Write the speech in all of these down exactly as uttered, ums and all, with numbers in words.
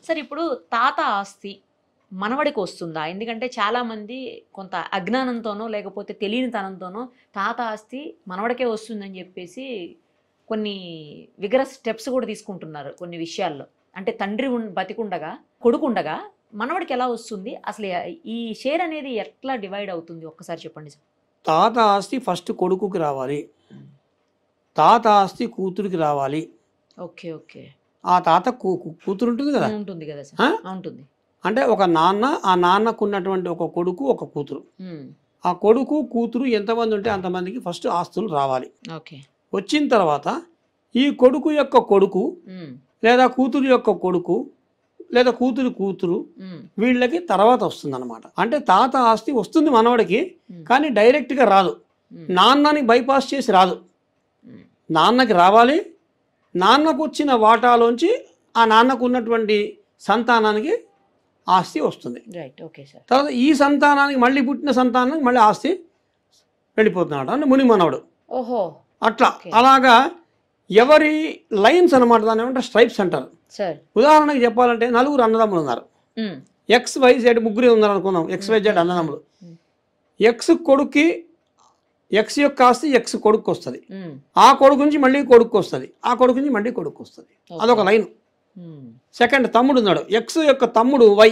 సరే ఇప్పుడు తాత ఆస్తి మనవడికి వస్తుందా? ఎందుకంటే చాలామంది కొంత అజ్ఞానంతోనో లేకపోతే తెలియనితనంతోనో తాత ఆస్తి మనవడికే వస్తుందని చెప్పేసి కొన్ని విగరస్ స్టెప్స్ కూడా తీసుకుంటున్నారు కొన్ని విషయాల్లో. అంటే తండ్రి ఉన్ బతికుండగా కొడుకుండగా మనవడికి ఎలా వస్తుంది? అసలు ఈ షేర్ అనేది ఎట్లా డివైడ్ అవుతుంది ఒక్కసారి చెప్పండి సార్. తాత ఆస్తి ఫస్ట్ కొడుకుకి రావాలి, తాత ఆస్తి కూతురికి రావాలి. Okay okay. ఆ తాత కూతురు ఉంటుంది కదా, ఉంటుంది కదా సార్. ఉంటుంది. అంటే ఒక నాన్న, ఆ నాన్నకు ఉన్నటువంటి ఒక కొడుకు ఒక కూతురు. ఆ కొడుకు కూతురు ఎంతమంది ఉంటే అంతమందికి ఫస్ట్ ఆస్తులు రావాలి. ఓకే. వచ్చిన తర్వాత ఈ కొడుకు యొక్క కొడుకు లేదా కూతురు యొక్క కొడుకు లేదా కూతురు కూతురు వీళ్ళకి తర్వాత వస్తుంది అనమాట. అంటే తాత ఆస్తి వస్తుంది మనవడికి, కానీ డైరెక్ట్గా రాదు, నాన్నని బైపాస్ చేసి రాదు. నాన్నకి రావాలి, నాన్నకు వచ్చిన వాటాలోంచి ఆ నాన్నకు ఉన్నటువంటి సంతానానికి ఆస్తి వస్తుంది. తర్వాత ఈ సంతానానికి మళ్ళీ పుట్టిన సంతానానికి మళ్ళీ ఆస్తి వెళ్ళిపోతున్నాడు అంటే ముని మనవడు. ఓహో, అట్లా అలాగా ఎవరి లైన్స్ అనమాట, దాని ఏమంటే స్ట్రైప్స్ అంటారు. ఉదాహరణకి చెప్పాలంటే నలుగురు అన్నదమ్ములు ఉన్నారు, ఎక్స్ వై జెడ్ ముగ్గురే ఉన్నారు అనుకుందాం, ఎక్స్ వై జెడ్ అన్నదమ్ములు. ఎక్స్ కొడుక్కి ఎక్స్ యొక్క ఆస్తి ఎక్స్ కొడుకు వస్తుంది, ఆ కొడుకు నుంచి మళ్ళీ కొడుకు వస్తుంది, ఆ కొడుకు నుంచి మళ్ళీ కొడుకు వస్తుంది. అదొక లైన్. సెకండ్ తమ్ముడు ఉన్నాడు, ఎక్స్ యొక్క తమ్ముడు వై,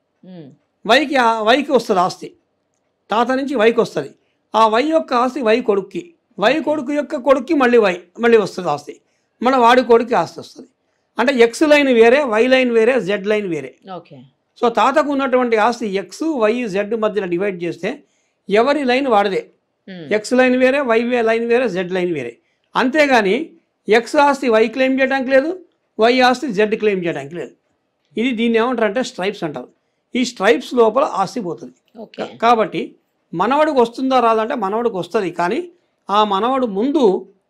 వైకి వైకి వస్తుంది ఆస్తి, తాత నుంచి వైకి వస్తుంది. ఆ వై యొక్క ఆస్తి వై కొడుక్కి, వై కొడుకు యొక్క కొడుక్కి మళ్ళీ వై మళ్ళీ వస్తుంది ఆస్తి, మన వాడి కొడుక్కి ఆస్తి వస్తుంది. అంటే ఎక్స్ లైన్ వేరే, వై లైన్ వేరే, జెడ్ లైన్ వేరే. సో తాతకు ఉన్నటువంటి ఆస్తి ఎక్స్ వై జెడ్ మధ్యలో డివైడ్ చేస్తే ఎవరి లైన్ వాడిదే. ఎక్స్ లైన్ వేరే, వై లైన్ వేరే, జెడ్ లైన్ వేరే. అంతేగాని ఎక్స్ ఆస్తి వై క్లెయిమ్ చేయడానికి లేదు, వై ఆస్తి జెడ్ క్లెయిమ్ చేయడానికి లేదు. ఇది దీన్ని ఏమంటారు అంటే స్ట్రైప్స్ అంటారు. ఈ స్ట్రైప్స్ లోపల ఆస్తి పోతుంది. కాబట్టి మనవడికి వస్తుందా రాదంటే మనవడికి వస్తుంది, కానీ ఆ మనవడు ముందు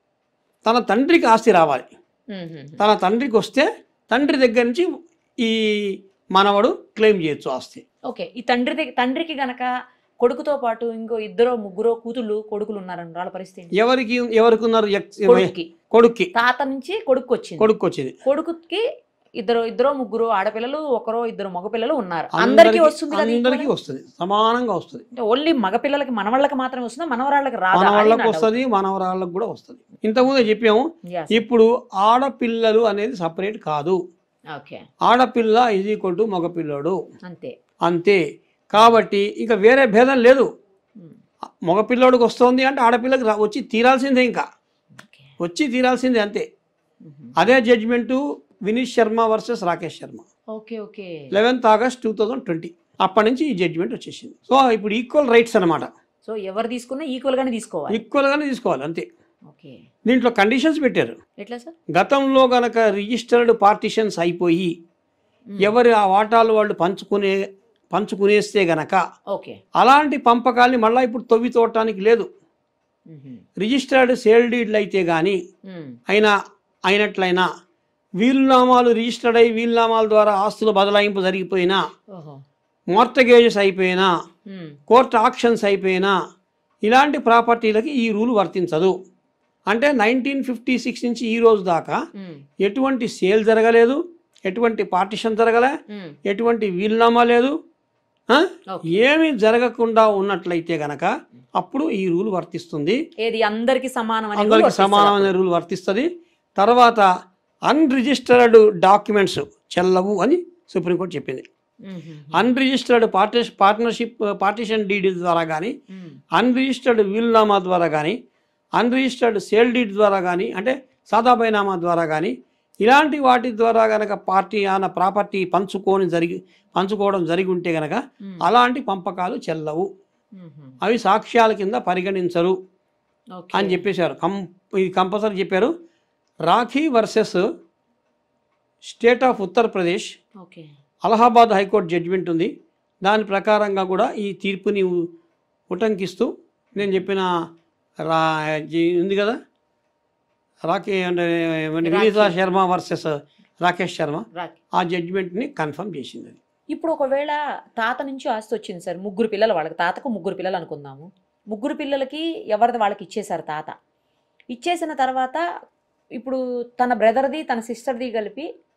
తన తండ్రికి ఆస్తి రావాలి. తన తండ్రికి వస్తే తండ్రి దగ్గర నుంచి ఈ మనవడు క్లెయిమ్ చేయొచ్చు ఆస్తి. ఓకే. ఈ తండ్రి దగ్గర తండ్రికి గనక కొడుకుతో పాటు ఇంకో ఇద్దరు ముగ్గురు కూతుళ్ళు కొడుకులు ఉన్నారని వాళ్ళ పరిస్థితి ఎవరికి ఎవరికి ఉన్నారు? కొడుక్కి తాత నుంచి కొడుకు వచ్చింది, కొడుకు వచ్చింది. కొడుకుకి ఇద్దరు ఇద్దరు ముగ్గురు ఆడపిల్లలు, ఒకరో ఇద్దరు మగపిల్లలు ఉన్నారు. అందరికీ వస్తుంది, అందరికీ వస్తుంది, సమానంగా వస్తుంది. ఓన్లీ మగపిల్లలకి మనవాళ్ళకి మాత్రమే వస్తుంది, మనవరాళ్ళకి రాదు. మనవాళ్ళకి వస్తుంది, మనవరాళ్ళకి కూడా వస్తుంది. ఇంతకుముందే చెప్పాము. ఇప్పుడు ఆడపిల్లలు అనేది సపరేట్ కాదు. ఆడపిల్ల ఈజ్ ఈక్వల్ టు మగపిల్లడు, అంతే అంతే. కాబట్టి ఇక వేరే భేదం లేదు. మగపిల్లడికి వస్తుంది అంటే ఆడపిల్లకి వచ్చి తీరాల్సిందే, ఇంకా వచ్చి తీరాల్సిందే, అంతే. అదే judgement Vinish Sharma versus Rakesh Sharma, okay okay, eleventh August two thousand twenty అప్పటి నుంచి ఈ జడ్జిమెంట్ వచ్చేసింది. సో ఇప్పుడు ఈక్వల్ రైట్స్ అనమాట. సో ఎవరు తీసుకున్నా ఈక్వల్ గానే తీసుకోవాలి, ఈక్వల్ గానే తీసుకోవాలి, అంతే. దీంట్లో కండిషన్స్ పెట్టారు. ఎట్లా సార్? గతంలో గనక రిజిస్టర్డ్ పార్టిషన్స్ అయిపోయి ఎవరి ఆ వాటాలు వాళ్ళు పంచుకునే పంచుకునేస్తే గనక అలాంటి పంపకాల్ని మళ్ళీ ఇప్పుడు తవ్వి తోడటానికి లేదు. రిజిస్టర్డ్ సేల్ డీడ్లు అయితే కానీ అయినా అయినట్లయినా, వీలునామాలు రిజిస్టర్డ్ అయ్యి వీలునామాల ద్వారా ఆస్తుల బదలాయింపు జరిగిపోయినా, మార్టగేజెస్ అయిపోయినా, కోర్టు ఆక్షన్స్ అయిపోయినా, ఇలాంటి ప్రాపర్టీలకి ఈ రూల్ వర్తించదు. అంటే నైన్టీన్ ఫిఫ్టీ సిక్స్ నుంచి ఈ రోజు దాకా ఎటువంటి సేల్ జరగలేదు, ఎటువంటి పార్టిషన్ జరగలే, ఎటువంటి వీలునామా లేదు, ఏమి జరగకుండా ఉన్నట్లయితే గనక అప్పుడు ఈ రూల్ వర్తిస్తుంది. అందరికి అందరికి సమానమైన రూల్ వర్తిస్తుంది. తర్వాత అన్రిజిస్టర్డ్ డాక్యుమెంట్స్ చెల్లవు అని సుప్రీంకోర్టు చెప్పింది. Unregistered party partnership partition deed ద్వారా కానీ, అన్రిజిస్టర్డ్ వీలునామా ద్వారా కానీ, అన్రిజిస్టర్డ్ సేల్ డీడ్ ద్వారా కానీ, అంటే సాదా బైనామా ద్వారా కానీ, ఇలాంటి వాటి ద్వారా గనక పార్టీ ఆన ప్రాపర్టీ పంచుకొని జరిగి పంచుకోవడం జరిగి ఉంటే గనక అలాంటి పంపకాలు చెల్లవు, అవి సాక్ష్యాల కింద పరిగణించరు అని చెప్పేశారు. కం ఇది కంపల్సరీ చెప్పారు. Rakhi versus state of Uttar Pradesh Allahabad high court judgement ఉంది. దాని ప్రకారంగా కూడా ఈ తీర్పుని ఉటంకిస్తూ నేను చెప్పిన రా ఉంది కదా, రాఖీ అంటే వినీతా శర్మ వర్సెస్ రాకేష్ శర్మ, ఆ జడ్జిమెంట్ని కన్ఫర్మ్ చేసింది. అది ఇప్పుడు ఒకవేళ తాత నుంచి ఆస్తి వచ్చింది సార్, ముగ్గురు పిల్లలు, వాళ్ళకి తాతకు ముగ్గురు పిల్లలు అనుకుందాము. ముగ్గురు పిల్లలకి ఎవరిది వాళ్ళకి ఇచ్చేశారు తాత. ఇచ్చేసిన తర్వాత ఇప్పుడు తన బ్రదర్ది తన సిస్టర్ది కలిపి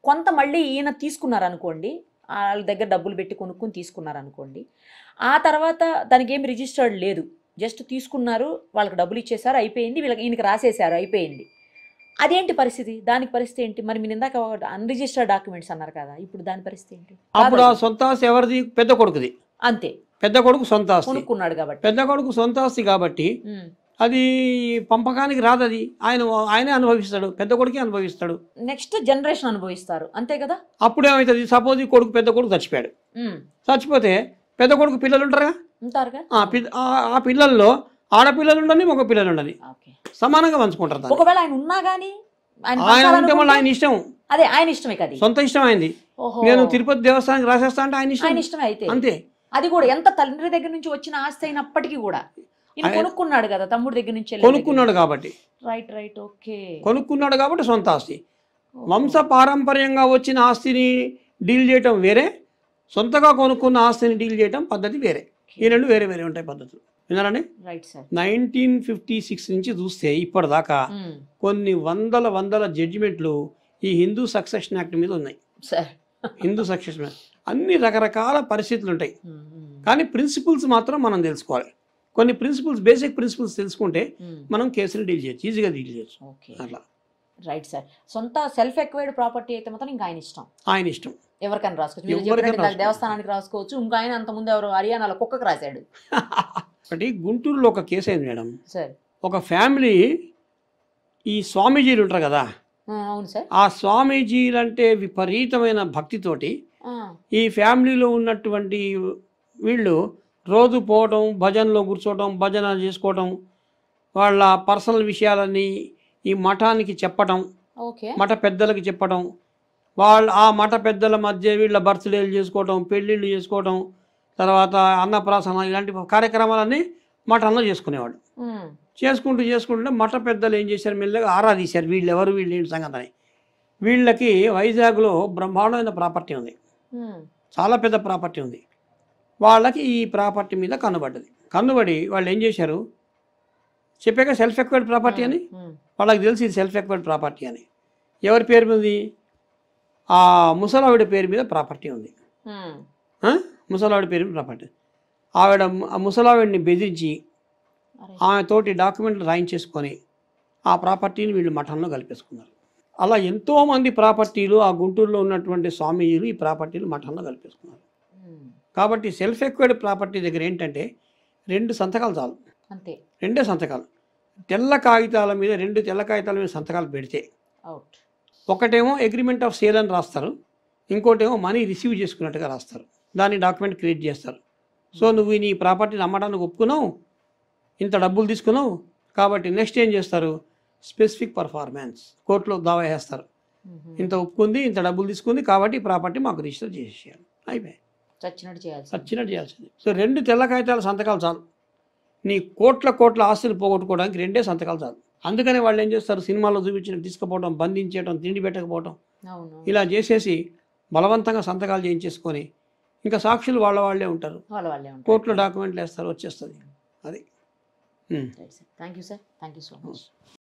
కొంత మళ్ళీ ఈయన తీసుకున్నారనుకోండి, వాళ్ళ దగ్గర డబ్బులు పెట్టి కొనుక్కొని తీసుకున్నారనుకోండి, ఆ తర్వాత దానికి ఏం రిజిస్టర్డ్ లేదు, జస్ట్ తీసుకున్నారు, వాళ్ళకి డబ్బులు ఇచ్చేసారు, అయిపోయింది, వీళ్ళకి ఈయనకి రాసేసారు, అయిపోయింది. అదేంటి పరిస్థితి? దానికి పరిస్థితి ఏంటి? మరి మీరు ఇందాక అన్రిజిస్టర్డ్ డాక్యుమెంట్స్ అన్నారు కదా, ఇప్పుడు దాని పరిస్థితి ఏంటి? అప్పుడు ఆ సొంత ఆస్తి ఎవరిది? పెద్ద కొడుకుది. అంతే, పెద్ద కొడుకు సొంత ఆస్తి, కొనుక్కున్నాడు కాబట్టి. పెద్ద కొడుకు సొంత ఆస్తి కాబట్టి అది పంపకానికి రాదు, అది ఆయన ఆయనే అనుభవిస్తాడు, పెద్ద కొడుకే అనుభవిస్తాడు, నెక్స్ట్ జనరేషన్ అనుభవిస్తారు, అంతే కదా. అప్పుడు ఏమవుతుంది? సపోజ్ ఈ కొడుకు పెద్ద కొడుకు చచ్చిపోయాడు, చచ్చిపోతే పెద్ద కొడుకు పిల్లలు ఉంటారుగా, ఉంటారుగా, ఆ పిల్లల్లో ఆడపిల్లలు ఉండని మగ పిల్లలు ఉండని సమానంగా పంచుకుంటారు. ఒకవేళ ఆయన ఉన్నా గానీ ఆయన ఉంటే మళ్ళీ ఆయన ఇష్టం, అదే ఆయన ఇష్టమే కదా, సొంత ఇష్టం అయింది. నేను తిరుపతి దేవస్థానానికి రాసేస్తా అంటే ఆయన ఇష్టం, ఆయన ఇష్టమే అయితే అంతే. అది కూడా ఎంత తండ్రి దగ్గర నుంచి వచ్చిన ఆస్తి అయినప్పటికీ కూడా ఈయన కొనుక్కున్నాడు కదా, తమ్ముడి దగ్గర నుంచి కొనుక్కున్నాడు కాబట్టి. రైట్ రైట్ ఓకే, కొనుక్కున్నాడు కాబట్టి సొంత ఆస్తి. వంశ పారంపర్యంగా వచ్చిన ఆస్తిని డీల్ చేయటం వేరే, సొంతగా కొనుక్కున్న ఆస్తిని డీల్ చేయటం పద్ధతి వేరే. ఈ రెండు వేరే వేరే ఉంటాయి పద్ధతులు. విన్నారండి? Right sir. Nineteen fifty six నుంచి చూస్తే ఇప్పటిదాకా కొన్ని వందల వందల జడ్జిమెంట్లు ఈ హిందూ సక్సెషన్ యాక్ట్ మీద ఉన్నాయి సార్. హిందూ సక్సెషన్ అన్ని రకరకాల పరిస్థితులు ఉంటాయి, కానీ ప్రిన్సిపల్స్ మాత్రం మనం తెలుసుకోవాలి. కొన్ని ప్రిన్సిపల్స్, బేసిక్ ప్రిన్సిపల్స్ తెలుసుకుంటే మనం కేసులు డీల్ చేయొచ్చు, ఈజీగా డీల్ చేయొచ్చు. అట్లా రైట్ సార్. సొంత సెల్ఫ్ ఎక్వైర్డ్ ప్రాపర్టీ అయితే మాత్రం ఇంకా ఆయన ఇష్టం, ఆయన ఇష్టం, ఎవరికైనా రాసుకోవచ్చు. మీరు చెప్పినట్టు దేవస్థానానికి రాసుకోవచ్చు, ఇంకా ఆయన అంత ముందు ఎవరు హర్యానాలో కుక్కకు రాశాడు. ఒకటి గుంటూరులో ఒక కేసు అయింది మేడం సార్. ఒక ఫ్యామిలీ, ఈ స్వామీజీలు ఉంటారు కదా, అవును సార్, ఆ స్వామీజీలు అంటే విపరీతమైన భక్తితోటి ఈ ఫ్యామిలీలో ఉన్నటువంటి వీళ్ళు రోజు పోవటం, భజనలో కూర్చోవటం, భజన చేసుకోవటం, వాళ్ళ పర్సనల్ విషయాలన్నీ ఈ మఠానికి చెప్పటం, మఠ పెద్దలకి చెప్పటం, వాళ్ళ ఆ మఠ పెద్దల మధ్య వీళ్ళ బర్త్డేలు చేసుకోవటం, పెళ్ళిళ్ళు చేసుకోవటం, తర్వాత అన్నప్రాసన, ఇలాంటి కార్యక్రమాలన్నీ మఠంలో చేసుకునేవాళ్ళు. చేసుకుంటూ చేసుకుంటుంటే మఠ పెద్దలు ఏం చేశారు, మెల్లగా ఆరాధించారు వీళ్ళు ఎవరు, వీళ్ళు ఏంటి సంగతి అని. వీళ్ళకి వైజాగ్లో బ్రహ్మాండమైన ప్రాపర్టీ ఉంది, చాలా పెద్ద ప్రాపర్టీ ఉంది. వాళ్ళకి ఈ ప్రాపర్టీ మీద కన్నుబడ్డది. కన్నుబడి వాళ్ళు ఏం చేశారు, చెప్పాక సెల్ఫ్ ఎక్వైర్డ్ ప్రాపర్టీ అని వాళ్ళకి తెలిసి ఇది సెల్ఫ్ ఎక్వైర్డ్ ప్రాపర్టీ అని. ఎవరి పేరు మీద? ఆ ముసలావిడ పేరు మీద ప్రాపర్టీ ఉంది, ముసలావిడ పేరు మీద ప్రాపర్టీ. ఆవిడ ఆ ముసలావిడిని బెదిరించి ఆమె తోటి డాక్యుమెంట్లు రాయించేసుకొని ఆ ప్రాపర్టీని వీళ్ళు మఠంలో కలిపేసుకున్నారు. అలా ఎంతోమంది ప్రాపర్టీలు ఆ గుంటూరులో ఉన్నటువంటి స్వామీజీలు ఈ ప్రాపర్టీలు మఠంలో కలిపేసుకున్నారు. కాబట్టి సెల్ఫ్ ఎక్వైర్డ్ ప్రాపర్టీ దగ్గర ఏంటంటే రెండు సంతకాలు చాలు, అంతే, రెండే సంతకాలు. తెల్ల కాగితాల మీద, రెండు తెల్ల కాగితాల మీద సంతకాలు పెడితే ఒకటేమో అగ్రిమెంట్ ఆఫ్ సేల్ అని రాస్తారు, ఇంకోటేమో మనీ రిసీవ్ చేసుకున్నట్టుగా రాస్తారు, దాన్ని డాక్యుమెంట్ క్రియేట్ చేస్తారు. సో నువ్వు నీ ప్రాపర్టీని అమ్మడానికి ఒప్పుకున్నావు, ఇంత డబ్బులు తీసుకున్నావు, కాబట్టి నెక్స్ట్ ఏం చేస్తారు, స్పెసిఫిక్ పర్ఫార్మెన్స్ కోర్టులో దావా వేస్తారు, ఇంత ఒప్పుకుంది, ఇంత డబ్బులు తీసుకుంది, కాబట్టి ఈ ప్రాపర్టీ మాకు రిజిస్టర్ చేసేయాలి, అయిపోయి చచ్చినట్టు చేయాలి, చచ్చినట్టు చేయాల్సింది. సో రెండు తెల్ల కాగితాల సంతకాలు చాలు, నీ కోట్ల కోట్ల ఆస్తులు పోగొట్టుకోవడానికి రెండే సంతకాలు చాలు. అందుకనే వాళ్ళు ఏం చేస్తారు, సినిమాలో చూపించిన తీసుకుపోవడం, బంధించడం, తిండి పెట్టకపోవడం, ఇలా చేసేసి బలవంతంగా సంతకాలు చేయించేసుకొని ఇంకా సాక్షులు వాళ్ళ వాళ్ళే ఉంటారు, కోర్టులో డాక్యుమెంట్లు వేస్తారు, వచ్చేస్తుంది. అది. Thank you sir, thank you so much.